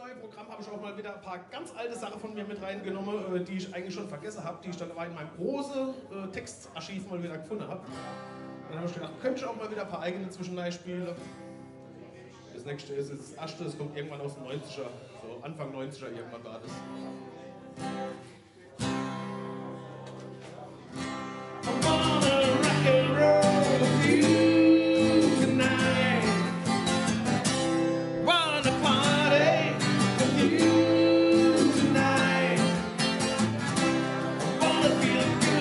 neue Programm habe ich auch mal wieder ein paar ganz alte Sachen von mir mit reingenommen, die ich eigentlich schon vergessen habe, die ich dann aber in meinem großen Textarchiv mal wieder gefunden habe. Dann habe ich gedacht, könnte ich auch mal wieder ein paar eigene zwischendurch spielen. Das nächste ist das erste, das kommt irgendwann aus den 90er, so Anfang 90er irgendwann war das. I wanna rock and roll with you tonight. Wanna party with you tonight. Wanna feel good.